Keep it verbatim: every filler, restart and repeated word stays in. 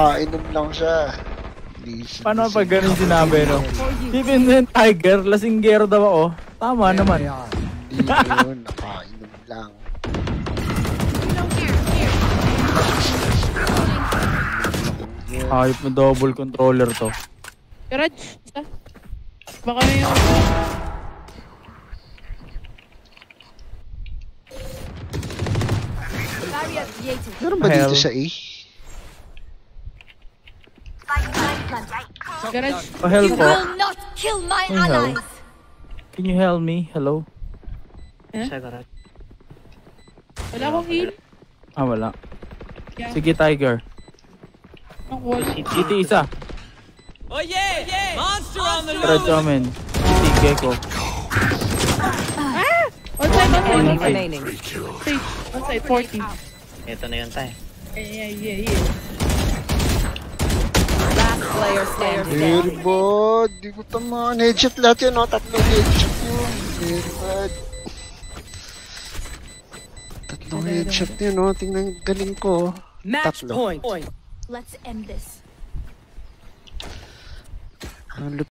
nakainom lang siya. Paano pag ganun sinabi, no? Even then, Tiger, lasinggero daw ako. Tama naman. Hindi yun, nakainom lang. Ayop na double controller to. Garage, isa. Baka na yung... Meron ba dito sa A? Garage. Pa-help po. not kill my May help. allies. Can you help me? Hello? Eh? Sa garage. Wala akong heal. Ah, wala. Yeah. Sige, Tiger. Ang wall. City isa. Oh yeah! yeah. Monster on the Red Omen. City Gecko. Ah! One side, one One side. remaining. Stage. One side, forty. Ito na yun tayo. Yeah, yeah, yeah. Last player standing. Very bad. Di ko tamaan. Headshot lahat yun, no? Tatlong headshot yun. Very bad. Tatlong headshot yun, no? Tingnan galing ko. match Tatlo. point. Let's end this. Ang